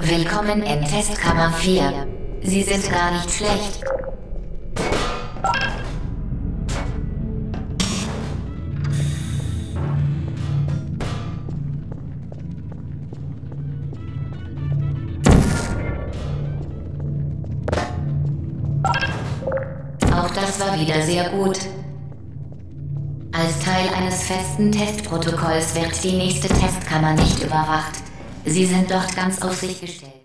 Willkommen in Testkammer 4. Sie sind gar nicht schlecht. Auch das war wieder sehr gut. Als Teil eines festen Testprotokolls wird die nächste Testkammer nicht überwacht. Sie sind dort ganz auf sich gestellt.